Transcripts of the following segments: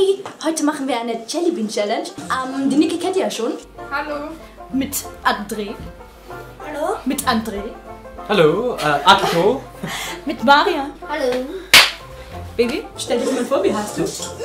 Hi! Heute machen wir eine Jellybean Challenge. Die Niki kennt ihr ja schon. Hallo. Mit André. Hallo? Mit André. Hallo, Akiko. Mit Marian. Hallo. Baby, stell dich mal vor, wie heißt du?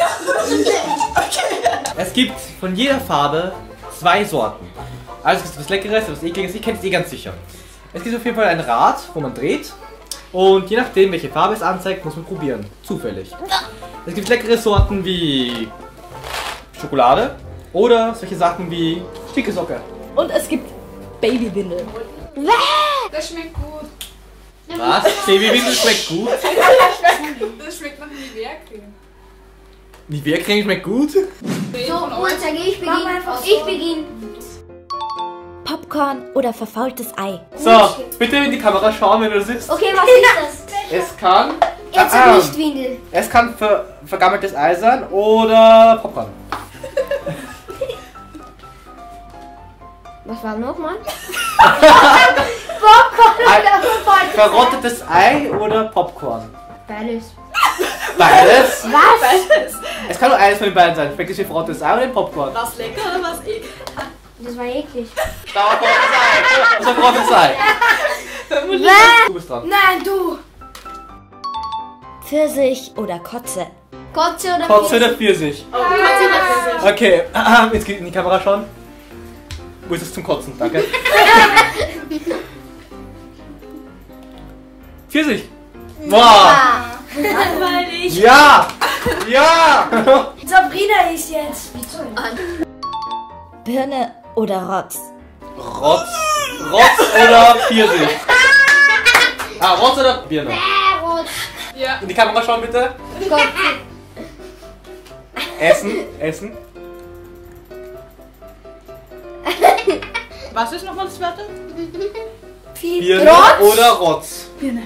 Es gibt von jeder Farbe 2 Sorten. Also es gibt was Leckeres, was Ekliges, ihr kennt es eh ganz sicher. Es gibt auf jeden Fall ein Rad, wo man dreht. Und je nachdem, welche Farbe es anzeigt, muss man probieren. Zufällig. Es gibt leckere Sorten wie Schokolade oder solche Sachen wie Stickesocke. Und es gibt Babywindel. Das schmeckt gut. Was? Babywindel schmeckt gut? Das schmeckt nach Nivea-Creme. Nivea-Creme schmeckt gut? So, Uhrzeit, ich beginne. Popcorn oder verfaultes Ei. So, bitte in die Kamera schauen, wenn du das siehst. Okay, was ist das? Es kann... Jetzt nicht Windel. Es kann vergammeltes Ei sein oder Popcorn. Was war nochmal? Popcorn oder verfaultes Verrottetes Ei oder Popcorn? Beides. Beides? Was? Es kann nur eines von den beiden sein. Schmeckt es wie verrottetes Ei oder ein Popcorn? Was lecker oder was eklig? Das war eklig. Das war verrottetes Ei. Du bist dran. Nein, du. Pfirsich oder Kotze. Kotze oder Kotze oder Pfirsich? Oh, Okay, jetzt geht in die Kamera schauen. Wo ist es zum Kotzen? Danke. Pfirsich. Wow. langweilig. Ja. Ja. Sabrina ist jetzt. Birne oder Rotz. Rotz oder Pfirsich? Rotz oder Birne? Rot. Ja. In die Kamera schauen bitte. Kotze. Essen. Was ist nochmal das Werte? Birne oder Rotz? Birne.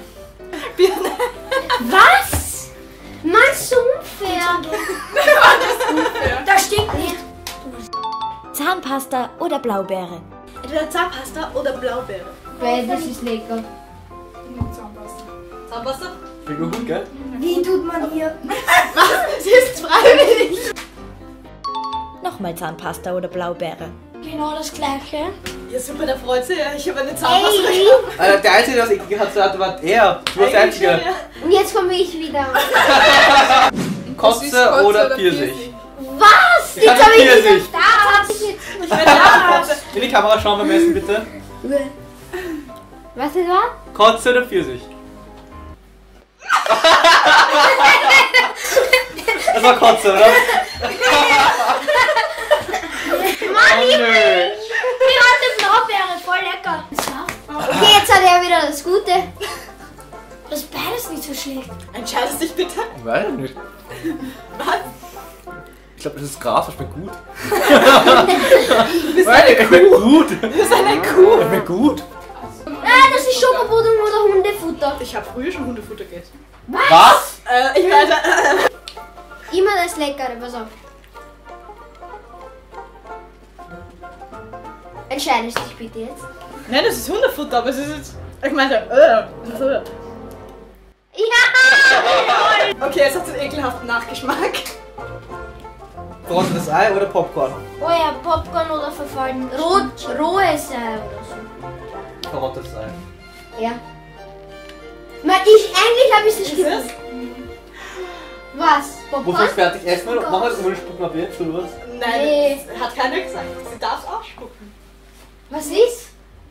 Was? Mann, so unfair. Das stinkt nicht. Zahnpasta oder Blaubeere. Entweder Zahnpasta oder Blaubeere. Das ist lecker. Zahnpasta. Zahnpasta? Klingt gut, gell? Wie tut man hier? Sie ist freiwillig. Nochmal Zahnpasta oder Blaubeere. Genau das gleiche. Ja super, da freut sie ja. Ich habe eine Zahnpasta. Der Einzige, der was eklig hat, war er. Du warst der Einzige. Und jetzt komme ich wieder. Kotze oder Pfirsich? Was? Ich Jetzt hatte habe ich Pfirsich. nicht. Da hab ich jetzt. Ich bin da. In die Kamera schauen beim Essen bitte. Was ist das? Kotze oder Pfirsich? Das war Kotze, oder? Mann, Oh nö. die rote Blaubeere, voll lecker. Okay, jetzt hat er wieder das Gute. Das ist beides nicht so schlecht. Entscheidest dich bitte. Ich weiß nicht. Was? Ich glaube, das ist Gras, das schmeckt gut. Das schmeckt gut. Das ist eine Kuh. Das schmeckt gut. Das ist Schokopudding oder Hundefutter. Ich habe früher schon Hundefutter gegessen. Was? Ich werde... Immer das Leckere, pass auf. Entscheidest dich bitte jetzt. Nein, das ist Hundefutter, aber es ist jetzt... Ich meinte... so. Ja! Okay, es hat so einen ekelhaften Nachgeschmack. Verrottetes Ei oder Popcorn? Oh ja, Popcorn oder verfallen. Rohes Ei oder so. Verrottetes Ei. Ja. Eigentlich habe ich es nicht Ist gewusst. Was? Muss Popcorn? ich fertig essen oder machen wir das ohne Spucken ab jetzt oder was? Nein, Nee. das hat keiner gesagt. Sie darf es ausspucken. Was ist?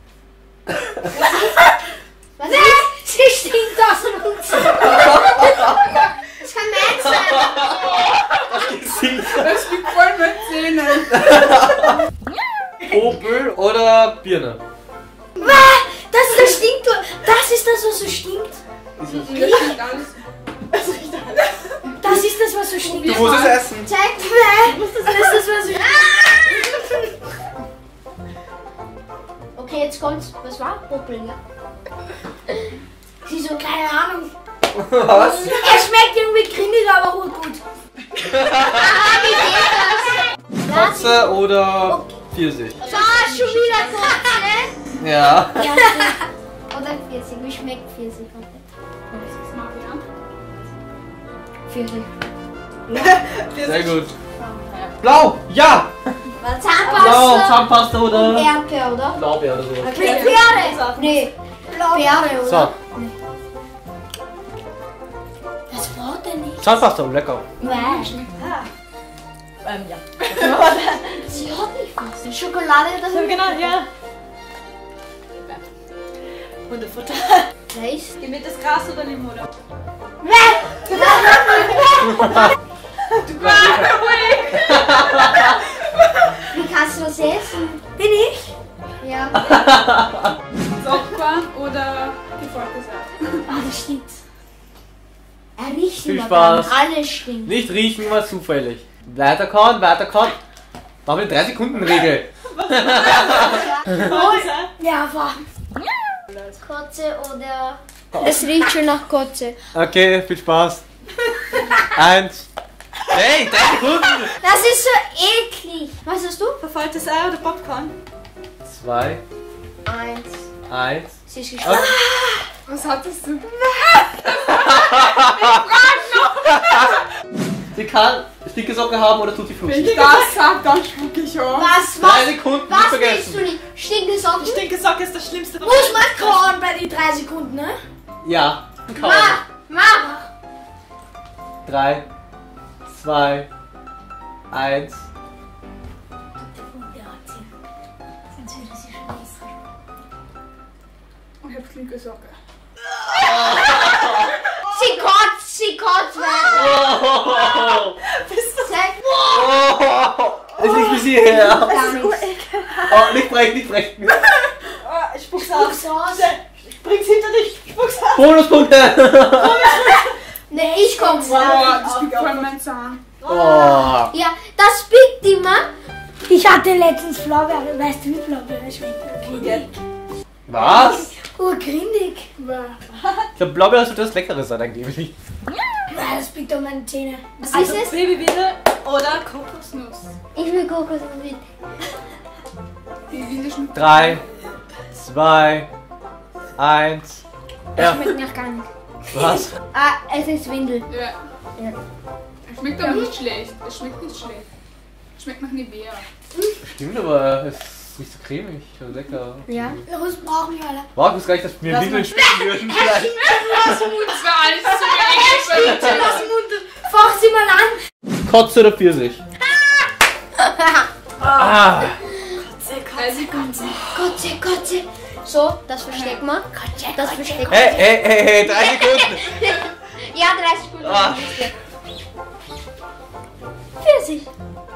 Was ist? Sie stinkt aus dem Mund. Das kann meins sein. Gesicht. Das schmeckt voll mit Zähnen. Popel oder Birne? Das stinkt. Das ist das, was so stinkt. Das schmeckt alles. Das ist das, was so stinkt. Du musst es essen. Zeig mir. Das ist das, was so stinkt. Okay, jetzt kommt's. Was war? Popeln, ja? Sie so, keine Ahnung. Was? Er schmeckt irgendwie grindig, aber gut. Wie geht das? Kotze oder Pfirsich? Ah, schon wieder Kotze. Ja. Ja, stimmt. Oder Pfirsich. Wie schmeckt Pfirsich? Das ist Marian. Pfirsich. Sehr gut. Blau, ja! Zahnpasta. Blau, Zahnpasta Und oder Erdbeer, oder? Blaubeer oder sowas. Beere. Nee. Beere, oder? So, Was war denn nicht? Zahnpasta, lecker. Nein. Ja. Sie hat nicht was. Schokolade oder so? Genau, ja. Hundefutter. Weiß. Gib mir das Gras oder Limone? Wie kannst du das essen? Bin ich? Ja. Popcorn oder gefordertes Ei? Ah, das stinkt. Er riecht Viel immer Spaß. gar nicht. Alles stinkt. Nicht riechen, mal zufällig. Weiter kauen, weiter kauen. Machen wir die 3-Sekunden-Regel. Ja, war. Kotze oder... Es riecht schon nach Kotze. Okay, viel Spaß. 1. Hey, 3 Sekunden! Das ist so eklig. Was hast du? Verfaultes Ei oder Popcorn? 2, 1. 1. Sie ist gestorben. Was hattest du? Sie kann Stickesocke haben oder tut sie Wenn Fluss. ich das sag, dann spuck ich auf. Was? 3 Sekunden, nicht Was willst vergessen. du nicht? Stinkesocken? Stinkesocke ist das Schlimmste. Muss man kauen bei den 3 Sekunden, ne? Ja, kaum. Mach! 3, 2, 1. Ich hab flinke Socke. Sie kotzt weiter. Sag, Es liegt bis hierher. gar nichts. Oh, nicht brechen, nicht brechen. Ich spuck's aus. Sauce. Bring's hinter dich. Spuck's aus. Bonuspunkte. Ne, ich komm's Boah, an. das liegt voll mein Zahn. Oh. Ja, das biegt immer. Ich hatte letztens Blaubeere. Weißt du, wie Blaubeere schmeckt? Grindig. Was? Urgrindig. Ich glaube, Blaubeer sollte das Leckeres sein, angeblich. Nein, das biegt doch meine Zähne. Was Also ist es? Babywinde oder Kokosnuss? Ich will Kokos mit. Die Winde schmeckt. 3, 2, 1. Ja, Schmeckt nach gar nicht. was? Ah, es ist Windel. Ja. Es schmeckt aber nicht schlecht. Es schmeckt nicht schlecht. Es schmeckt nach Nivea. Stimmt, aber es ist nicht so cremig. Also lecker. Ja. Los brauchen wir alle. Wow, ich wusste gar nicht, dass wir Windeln schmecken würden. Vielleicht. Das war alles zu wenig. Lass den Mund. Fach sie mal an. Kotze oder Pfirsich? Ah. 3 Sekunden. Kotze. So, das verstecken wir. Das verstecken wir. Hey, 3 Sekunden. Ja, 30 Sekunden. Ah. Pfirsich.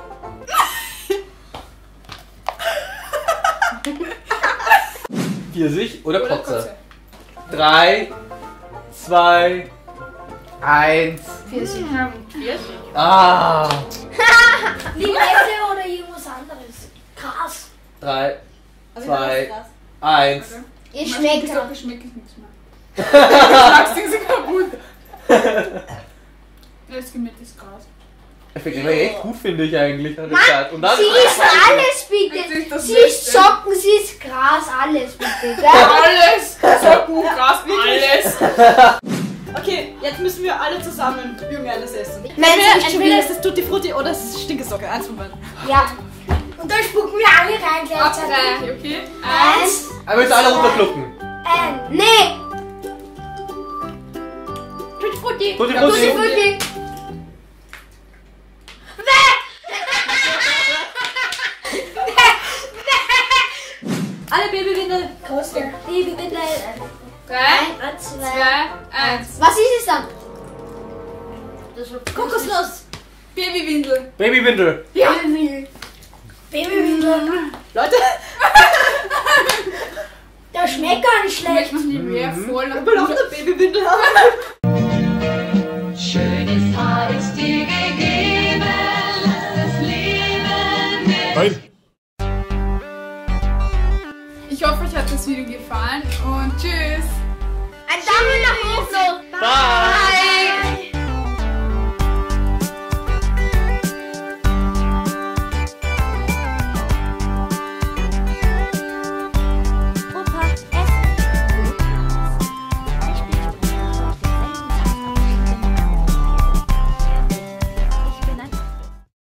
Pfirsich oder Oder Kotze? Kotze. 3, 2, 1. Pfirsich. Ah. Limette oder irgendwas anderes. Krass. 3, 2, 1. Ihr Die schmeckt Socke schmeckt nicht mehr. Das Ding ist kaputt. Das Gemüse ist Gras. Ich finde immer echt gut, finde ich eigentlich. Nach der Zeit. Und dann Sie isst alles, Das bitte. ist das Sie isst Beste. Socken, sie isst Gras, alles, bitte. Gell? Alles! Socken, Gras, alles! Okay, jetzt müssen wir alle zusammen irgendeines essen. Nein, sie isst schon Entweder wieder. ist es Tutti Frutti oder es ist Stinkesocke. Eins von beiden. Ja. Und dann spucken wir alle rein Ab gleichzeitig. 3, okay? 1, Aber jetzt alle runterschlucken. nee. Tutti Frutti. Tutti Tutti Frutti. Frutti. Alle Babywinde. Babywindel. 3, 2. 2, 1. Was ist es dann? Kokosnuss. Babywindel. Babywindel. Babywindel. Babywindel. Leute, Der schmeckt gar nicht Schmeckt schlecht. nach Nivea voll nach ich will auch eine Babywindel haben. Schönes Haar ist dir gegeben, lass das Leben mit. Nein. Ich hoffe, euch hat das Video gefallen und tschüss! Ein Daumen nach oben. Bye. Bye.